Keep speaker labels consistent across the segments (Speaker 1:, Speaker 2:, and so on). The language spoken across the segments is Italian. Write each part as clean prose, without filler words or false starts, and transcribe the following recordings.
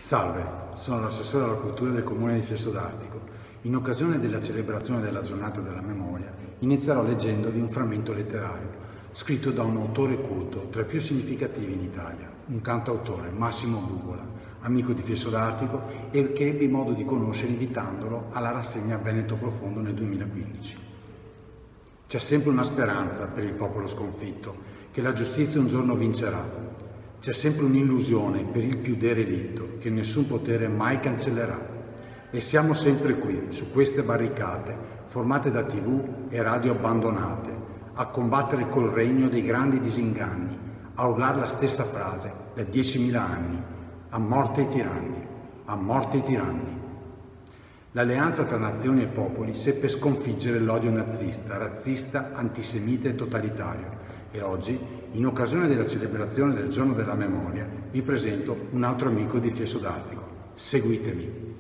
Speaker 1: Salve, sono l'assessore alla cultura del Comune di Fiesso d'Artico. In occasione della celebrazione della giornata della memoria, inizierò leggendovi un frammento letterario, scritto da un autore culto, tra i più significativi in Italia, un cantautore, Massimo Bugola, amico di Fiesso d'Artico e che ebbi modo di conoscere invitandolo alla rassegna Veneto Profondo nel 2015. C'è sempre una speranza per il popolo sconfitto, che la giustizia un giorno vincerà. C'è sempre un'illusione per il più derelitto che nessun potere mai cancellerà. E siamo sempre qui, su queste barricate, formate da TV e radio abbandonate, a combattere col regno dei grandi disinganni, a urlare la stessa frase da 10.000 anni: a morte ai tiranni, a morte ai tiranni. L'alleanza tra nazioni e popoli seppe sconfiggere l'odio nazista, razzista, antisemita e totalitario. E oggi, in occasione della celebrazione del Giorno della Memoria, vi presento un altro amico di Fiesso d'Artico. Seguitemi.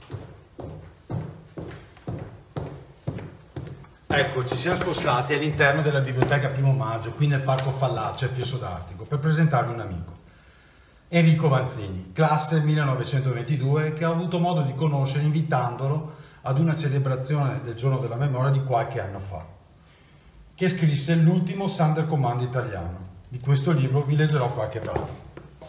Speaker 2: Ecco, ci siamo spostati all'interno della Biblioteca Primo Maggio, qui nel Parco Fallace a Fiesso d'Artico, per presentarvi un amico. Enrico Vanzini, classe 1922, che ho avuto modo di conoscere invitandolo ad una celebrazione del Giorno della Memoria di qualche anno fa, che scrisse l'ultimo Sonderkommando italiano. Di questo libro vi leggerò qualche brano.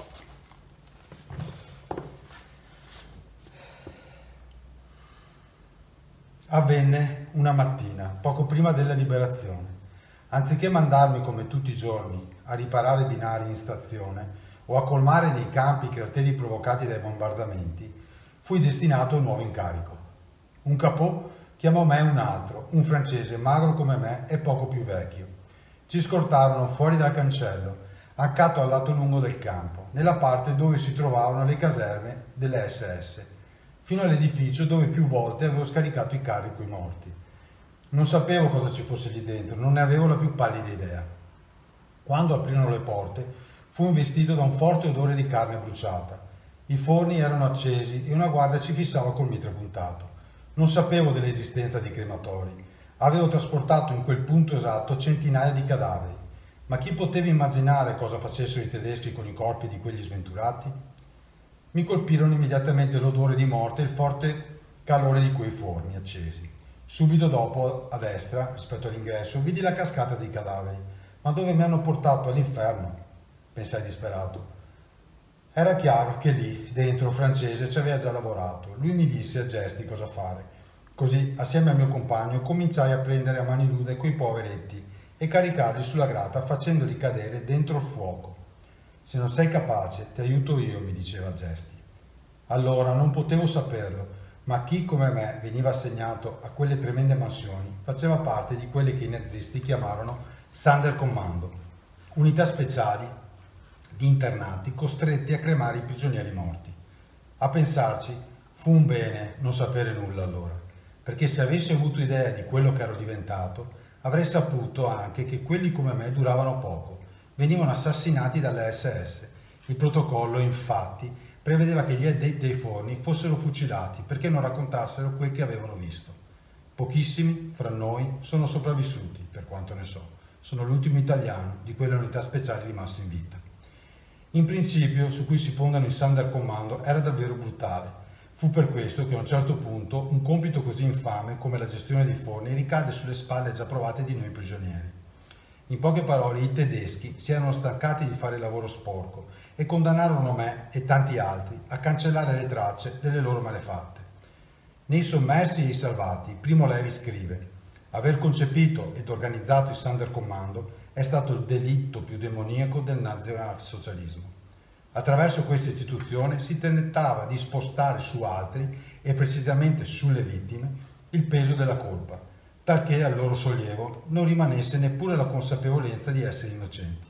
Speaker 2: Avvenne una mattina, poco prima della liberazione. Anziché mandarmi come tutti i giorni a riparare binari in stazione o a colmare nei campi i crateri provocati dai bombardamenti, fui destinato a un nuovo incarico. Un capò chiamò me un altro, un francese magro come me e poco più vecchio. Ci scortarono fuori dal cancello, accanto al lato lungo del campo, nella parte dove si trovavano le caserme delle SS, fino all'edificio dove più volte avevo scaricato i carri coi morti. Non sapevo cosa ci fosse lì dentro, non ne avevo la più pallida idea. Quando aprirono le porte, fu investito da un forte odore di carne bruciata. I forni erano accesi e una guardia ci fissava col mitra puntato. Non sapevo dell'esistenza di crematori. Avevo trasportato in quel punto esatto centinaia di cadaveri. Ma chi poteva immaginare cosa facessero i tedeschi con i corpi di quegli sventurati? Mi colpirono immediatamente l'odore di morte e il forte calore di quei forni accesi. Subito dopo, a destra, rispetto all'ingresso, vidi la cascata dei cadaveri. Ma dove mi hanno portato? All'inferno? Pensai disperato. Era chiaro che lì, dentro, il francese ci aveva già lavorato. Lui mi disse a gesti cosa fare. Così, assieme al mio compagno, cominciai a prendere a mani nude quei poveretti e caricarli sulla grata facendoli cadere dentro il fuoco. Se non sei capace, ti aiuto io, mi diceva a gesti. Allora non potevo saperlo, ma chi come me veniva assegnato a quelle tremende mansioni faceva parte di quelle che i nazisti chiamarono Sonderkommando, unità speciali di internati costretti a cremare i prigionieri morti. A pensarci, fu un bene non sapere nulla allora, perché se avessi avuto idea di quello che ero diventato, avrei saputo anche che quelli come me duravano poco, venivano assassinati dalle SS. Il protocollo, infatti, prevedeva che gli addetti ai forni fossero fucilati perché non raccontassero quel che avevano visto. Pochissimi fra noi sono sopravvissuti, per quanto ne so. Sono l'ultimo italiano di quelle unità speciali rimasto in vita. In principio, su cui si fondano i Sonderkommando, era davvero brutale. Fu per questo che a un certo punto un compito così infame come la gestione dei forni ricadde sulle spalle già provate di noi prigionieri. In poche parole, i tedeschi si erano stancati di fare il lavoro sporco e condannarono me e tanti altri a cancellare le tracce delle loro malefatte. Nei sommersi e i salvati, Primo Levi scrive: aver concepito ed organizzato il Sonderkommando è stato il delitto più demoniaco del nazionalsocialismo. Attraverso questa istituzione si tentava di spostare su altri, e precisamente sulle vittime, il peso della colpa, talché al loro sollievo non rimanesse neppure la consapevolezza di essere innocenti.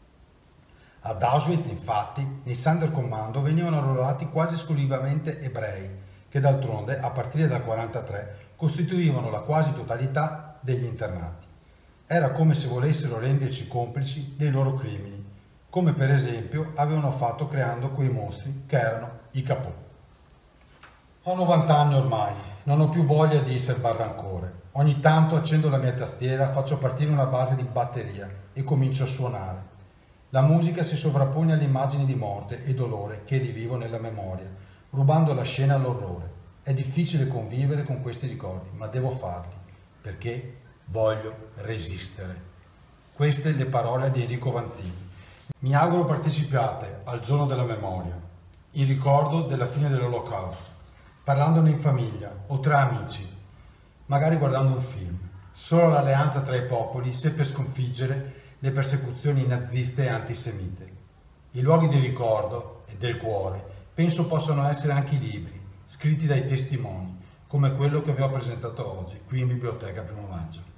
Speaker 2: Ad Auschwitz, infatti, nei Sonderkommando venivano arruolati quasi esclusivamente ebrei, che d'altronde, a partire dal 1943, costituivano la quasi totalità degli internati. Era come se volessero renderci complici dei loro crimini, come per esempio avevano fatto creando quei mostri che erano i capò. Ho 90 anni ormai, non ho più voglia di serbar rancore. Ogni tanto accendo la mia tastiera, faccio partire una base di batteria e comincio a suonare. La musica si sovrappone alle immagini di morte e dolore che rivivo nella memoria, rubando la scena all'orrore. È difficile convivere con questi ricordi, ma devo farli, perché voglio resistere. Queste le parole di Enrico Vanzini. Mi auguro partecipiate al Giorno della Memoria, in ricordo della fine dell'Olocausto, parlandone in famiglia o tra amici, magari guardando un film. Solo l'alleanza tra i popoli seppe sconfiggere le persecuzioni naziste e antisemite. I luoghi di ricordo e del cuore penso possano essere anche i libri, scritti dai testimoni, come quello che vi ho presentato oggi, qui in Biblioteca Primo Maggio.